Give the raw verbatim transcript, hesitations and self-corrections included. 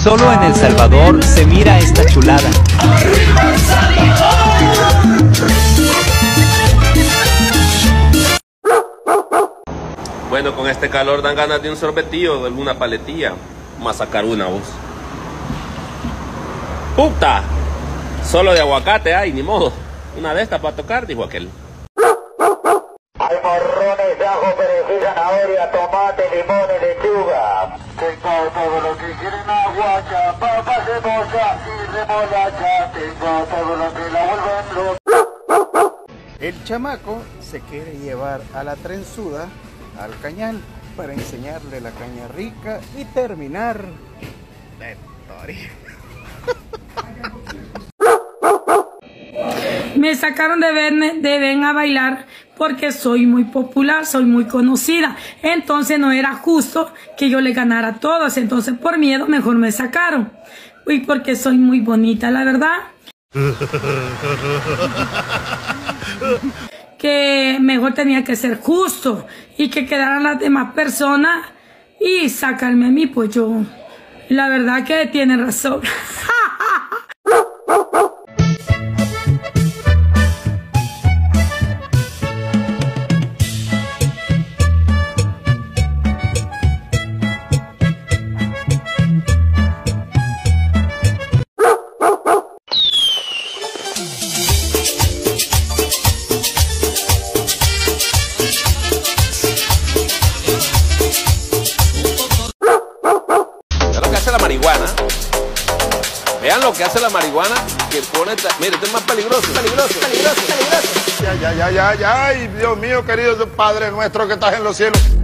Solo en El Salvador se mira esta chulada. ¡Arriba El Salvador! Bueno, con este calor dan ganas de un sorbetillo, de alguna paletilla. Vamos a sacar una, vos. ¡Puta! Solo de aguacate hay, ni modo. Una de estas para tocar, dijo aquel. Hay morrones de ajo, perejil, zanahoria, tomate, limón y lechuga. Tengo todo lo que quieren, aguacha, papa, cebolla y remolacha. Tengo todo lo que la vuelven loca. El chamaco se quiere llevar a la trenzuda al cañal para enseñarle la caña rica y terminar la historia. Me sacaron de Ven, de Ven a Bailar porque soy muy popular, soy muy conocida. Entonces no era justo que yo le ganara a todos. Entonces por miedo mejor me sacaron. Y porque soy muy bonita, la verdad. Que mejor tenía que ser justo y que quedaran las demás personas y sacarme a mí, pues yo. La verdad que tiene razón. La marihuana, vean lo que hace la marihuana, que pone, mire, esto es más peligroso, peligroso, peligroso, peligroso. Ya, ya, ya, ya, ya, ay, Dios mío, querido Padre nuestro que estás en los cielos.